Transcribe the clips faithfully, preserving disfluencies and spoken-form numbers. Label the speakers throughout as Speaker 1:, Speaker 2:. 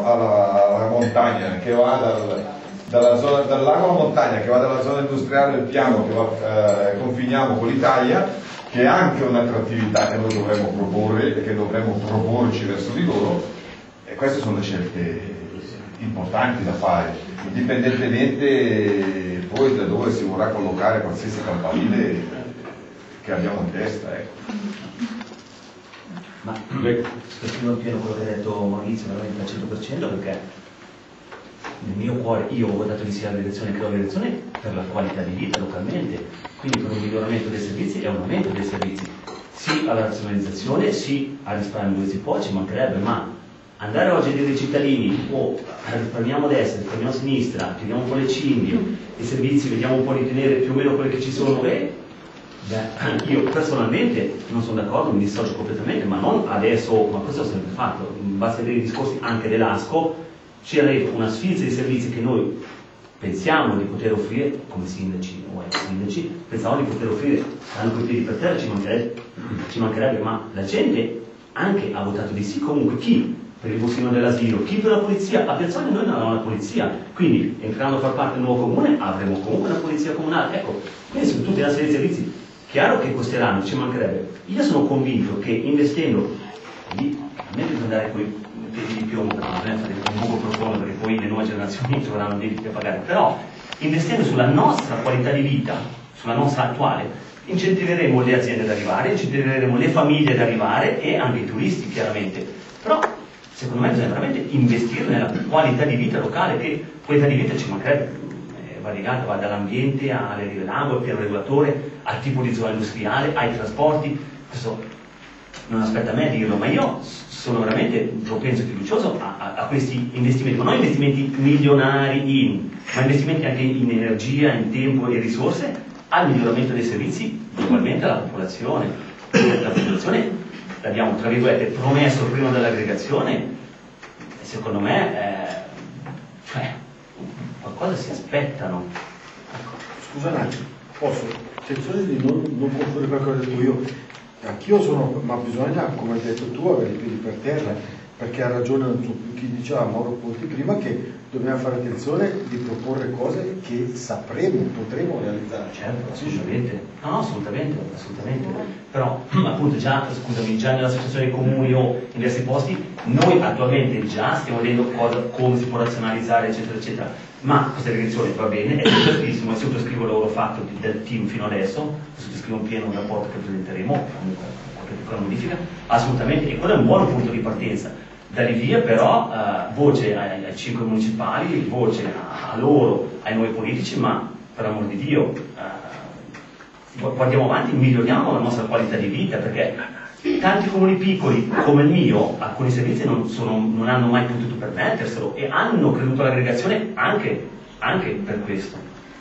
Speaker 1: alla, alla montagna, che va dal, dalla zona, dal lago alla montagna, che va dalla zona industriale del Piano, che va, eh, confiniamo con l'Italia, che è anche un'attrattività che noi dovremmo proporre e che dovremmo proporci verso di loro, e queste sono le scelte importanti da fare, indipendentemente poi da dove si vorrà collocare qualsiasi campanile che abbiamo in testa. Ecco.
Speaker 2: Ma sottoscrivo in pieno quello che ha detto Maurizio, veramente al cento per cento, perché nel mio cuore io ho votato insieme alla direzione, credo la direzione per la qualità di vita localmente, quindi per un miglioramento dei servizi e un aumento dei servizi, sì alla razionalizzazione, sì al risparmio dove si può, ci mancherebbe, ma andare oggi a dire ai cittadini oh, risparmiamo a destra, risparmiamo a sinistra, chiudiamo un po' le cinghie, i servizi vediamo un po' di tenere più o meno quelli che ci sono, e beh, io personalmente non sono d'accordo, mi dissocio completamente, ma non adesso, ma questo ho sempre fatto, basta vedere i discorsi anche dell'ASCO, ci ha detto una sfilza di servizi che noi pensiamo di poter offrire come sindaci o ex sindaci, pensiamo di poter offrire, saranno coi piedi per terra, ci mancherebbe, ci mancherebbe, ma la gente anche ha votato di sì, comunque chi per il bustino dell'asilo, chi per la polizia, a Piazzale noi non avevamo la polizia, quindi entrando a far parte del nuovo comune avremo comunque una polizia comunale, ecco, questi sono tutti una serie di servizi, chiaro che costeranno, ci mancherebbe, io sono convinto che investendo, lì, a me bisogna andare con i piedi di piombo, non è fare un buco profondo perché poi le nuove generazioni troveranno debiti da pagare, però investendo sulla nostra qualità di vita, sulla nostra attuale, incentiveremo le aziende ad arrivare, incentiveremo le famiglie ad arrivare e anche i turisti chiaramente, però secondo me bisogna veramente investire nella qualità di vita locale, che qualità di vita ci mancherebbe, eh, va legata, va dall'ambiente alle rive lago, al piano regolatore, al tipo di zona industriale, ai trasporti, questo non aspetta a me dirlo, ma io sono veramente propenso e fiducioso a, a, a questi investimenti, ma non investimenti milionari in, ma investimenti anche in energia, in tempo e risorse, al miglioramento dei servizi globalmente alla popolazione. La popolazione l'abbiamo, tra virgolette, promesso prima dell'aggregazione, e secondo me eh, cioè, qualcosa si aspettano.
Speaker 3: Scusa un attimo, posso? Attenzione di non, non confondere qualcosa che ho detto io. Anch'io sono, ma bisogna, come hai detto tu, avere i piedi per terra, perché ha ragione chi diceva Mauro Ponti prima, che dobbiamo fare attenzione di proporre cose che sapremo, potremo realizzare.
Speaker 2: Certo, assolutamente. No, no, assolutamente, assolutamente. Però, appunto, già, scusami, già nell'associazione dei comuni o in diversi posti, noi attualmente già stiamo vedendo cosa, come si può razionalizzare, eccetera, eccetera. Ma questa direzione va bene, è giustissimo, e sottoscrivo il lavoro fatto del team fino adesso, sottoscrivo in pieno un rapporto che presenteremo, comunque qualche piccola modifica, assolutamente, e quello è un buon punto di partenza. Da lì via però eh, voce ai, ai cinque municipali, voce a, a loro, ai nuovi politici, ma per amor di Dio eh, guardiamo avanti, miglioriamo la nostra qualità di vita, perché tanti comuni piccoli come il mio, alcuni servizi non, sono, non hanno mai potuto permetterselo e hanno creduto all'aggregazione anche, anche per questo.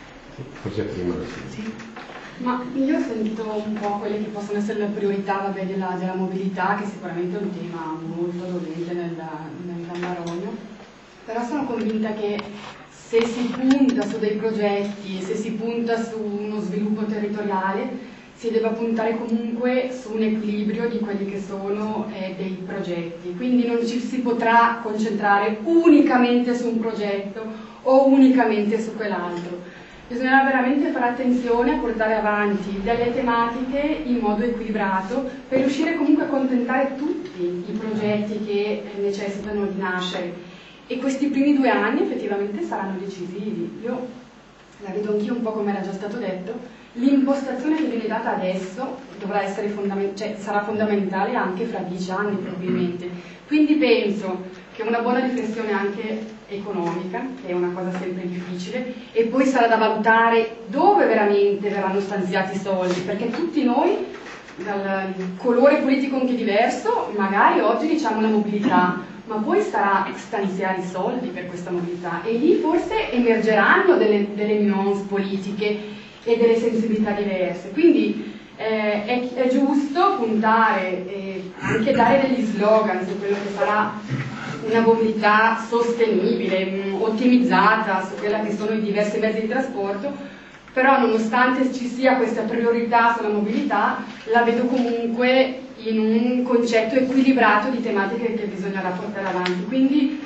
Speaker 4: Sì. Ma io ho sentito un po' quelle che possono essere le priorità, vabbè, della, della mobilità, che sicuramente è un tema molto dolente nel, nel Marogno, però sono convinta che se si punta su dei progetti, se si punta su uno sviluppo territoriale, si deve puntare comunque su un equilibrio di quelli che sono eh, dei progetti, quindi non ci si potrà concentrare unicamente su un progetto o unicamente su quell'altro. Bisogna veramente fare attenzione a portare avanti delle tematiche in modo equilibrato per riuscire comunque a accontentare tutti i progetti che necessitano di nascere, e questi primi due anni effettivamente saranno decisivi. Io la vedo anch'io un po' come era già stato detto, l'impostazione che viene data adesso dovrà essere fondament- cioè, sarà fondamentale anche fra dieci anni probabilmente, quindi penso che una buona riflessione anche economica, che è una cosa sempre difficile, e poi sarà da valutare dove veramente verranno stanziati i soldi, perché tutti noi, dal colore politico anche diverso, magari oggi diciamo la mobilità, ma poi sarà stanziare i soldi per questa mobilità, e lì forse emergeranno delle, delle nuance politiche e delle sensibilità diverse, quindi eh, è, è giusto puntare e anche dare degli slogan su quello che sarà una mobilità sostenibile, ottimizzata su quella che sono i diversi mezzi di trasporto, però nonostante ci sia questa priorità sulla mobilità, la vedo comunque in un concetto equilibrato di tematiche che bisognerà portare avanti. Quindi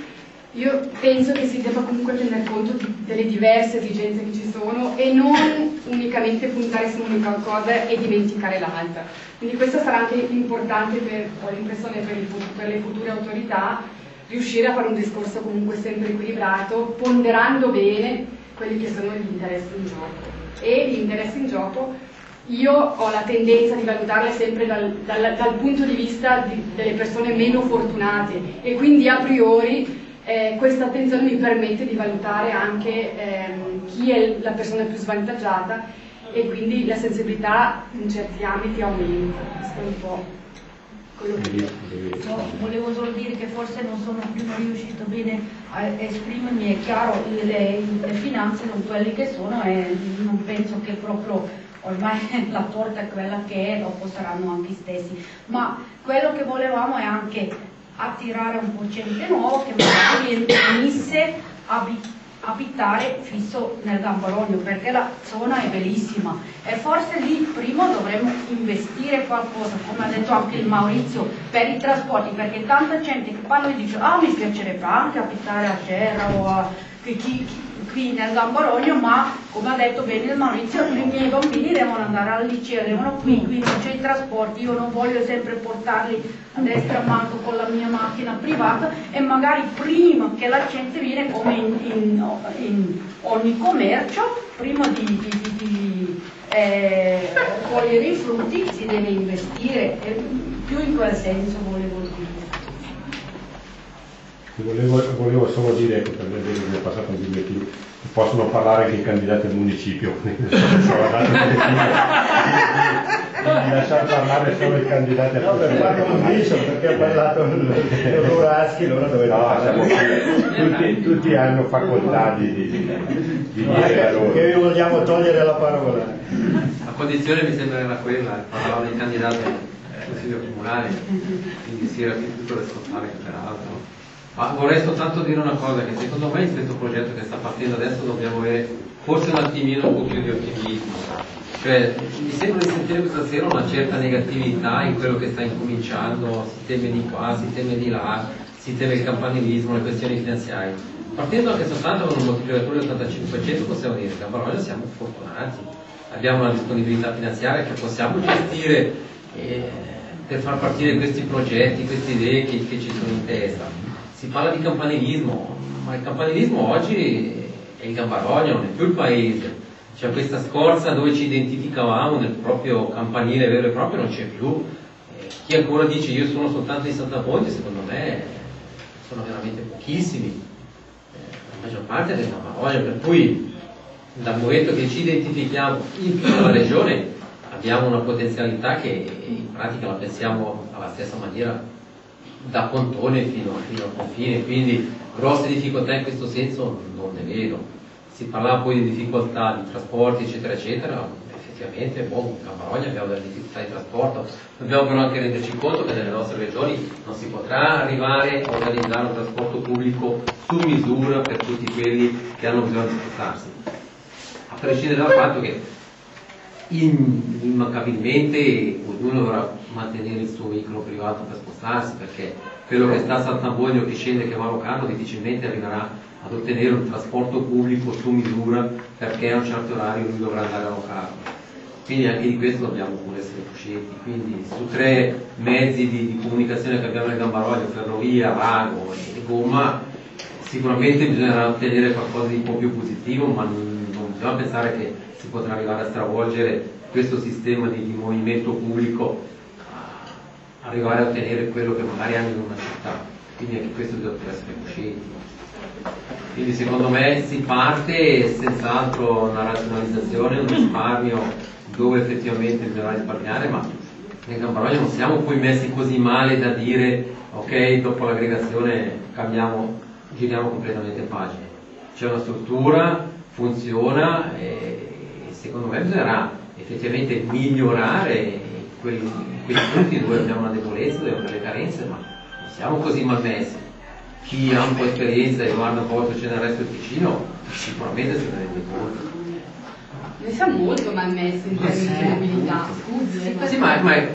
Speaker 4: Io penso che si debba comunque tener conto di, delle diverse esigenze che ci sono e non unicamente puntare su un'unica cosa e dimenticare l'altra. Quindi questo sarà anche importante per, ho l'impressione, per, il, per le future autorità, riuscire a fare un discorso comunque sempre equilibrato, ponderando bene quelli che sono gli interessi in gioco. E gli interessi in gioco io ho la tendenza di valutarle sempre dal, dal, dal punto di vista di, delle persone meno fortunate, e quindi a priori Eh, questa attenzione mi permette di valutare anche ehm, chi è la persona più svantaggiata, e quindi la sensibilità in certi ambiti aumenta. Questo è un po' quello che...
Speaker 5: No, volevo solo dire che forse non sono più riuscito bene a esprimermi. È chiaro, le, le finanze sono quelle che sono e non penso che proprio ormai la torta è quella che è, dopo saranno anche gli stessi, ma quello che volevamo è anche attirare un po' gente nuovo che magari venisse a abitare fisso nel Gambarogno, perché la zona è bellissima e forse lì prima dovremmo investire qualcosa, come ha detto anche il Maurizio, per i trasporti, perché tanta gente che parla e dice ah mi piacerebbe anche abitare a Terra o a, chi, chi, qui nel Gambarogno, ma come ha detto bene il Maurizio, i miei bambini devono andare al liceo, devono qui, qui non c'è i trasporti, io non voglio sempre portarli a destra manco con la mia macchina privata, e magari prima che la gente viene, come in, in, in ogni commercio, prima di, di, di, di eh, cogliere i frutti si deve investire, e più in quel senso volevo dire.
Speaker 6: Volevo, volevo solo dire che per vedere che è passato un bigliettino, possono parlare anche i candidati al municipio, quindi lasciare parlare solo i candidati al municipio. No, per quanto non dico, perché ha parlato il Ruraschi, loro dovevano parlare. Tutti, tutti hanno facoltà di, di, di
Speaker 3: no,
Speaker 6: dire
Speaker 3: che,
Speaker 6: loro.
Speaker 3: che vi vogliamo togliere la parola.
Speaker 7: La condizione mi sembra era quella, parlava dei candidati al Consiglio Comunale, quindi si era più tutto responsabile che peraltro. Ma vorrei soltanto dire una cosa, che secondo me in questo progetto che sta partendo adesso dobbiamo avere forse un attimino un po' più di ottimismo. Cioè, mi sembra di sentire questa sera una certa negatività in quello che sta incominciando, si teme di qua, si teme di là, si teme il campanilismo, le questioni finanziarie. Partendo anche soltanto con un moltiplicatore del ottantacinque per cento possiamo dire che a Barogna siamo fortunati, abbiamo una disponibilità finanziaria che possiamo gestire eh, per far partire questi progetti, queste idee che, che ci sono in testa. Si parla di campanilismo, ma il campanilismo oggi è il Gambarogno, non è più il paese. C'è questa scorza dove ci identificavamo nel proprio campanile vero e proprio, non c'è più. Eh, chi ancora dice io sono soltanto di Santa Ponte, secondo me sono veramente pochissimi. Eh, la maggior parte è del Gambarogno, per cui dal momento che ci identifichiamo in tutta la regione abbiamo una potenzialità che in pratica la pensiamo alla stessa maniera da Pontone fino, fino al confine, quindi grosse difficoltà in questo senso non ne vedo. Si parlava poi di difficoltà di trasporti eccetera eccetera, effettivamente boh, in Campagna abbiamo delle difficoltà di trasporto, dobbiamo però anche renderci conto che nelle nostre regioni non si potrà arrivare a organizzare un trasporto pubblico su misura per tutti quelli che hanno bisogno di spostarsi, a prescindere dal fatto che immancabilmente ognuno dovrà mantenere il suo veicolo privato per spostarsi, perché quello che sta a Sant'Ambogno, che scende, che va a Locarno, difficilmente arriverà ad ottenere un trasporto pubblico su misura, perché a un certo orario lui dovrà andare a Locarno. Quindi anche di questo dobbiamo pure essere coscienti. Quindi su tre mezzi di, di comunicazione che abbiamo nel Gambarogno, ferrovia, vago e gomma, sicuramente bisognerà ottenere qualcosa di un po' più positivo, ma non, non bisogna pensare che si potrà arrivare a stravolgere questo sistema di, di movimento pubblico, a arrivare a ottenere quello che magari hanno in una città. Quindi anche questo bisogna essere coscienti. Quindi secondo me si parte senz'altro una razionalizzazione, un risparmio dove effettivamente bisogna risparmiare, ma nel Gambarogno non siamo poi messi così male da dire ok, dopo l'aggregazione cambiamo, giriamo completamente pagine. C'è una struttura, funziona e secondo me bisognerà effettivamente migliorare quei, quei punti dove abbiamo una debolezza, dove abbiamo delle carenze, ma non siamo così malmessi. Chi ha un po' esperienza e guarda un po' cosa c'è nel resto del vicino sicuramente se ne rende conto.
Speaker 4: Noi siamo molto malmessi in termini di mobilità, scusi.
Speaker 7: Sì, ma, ma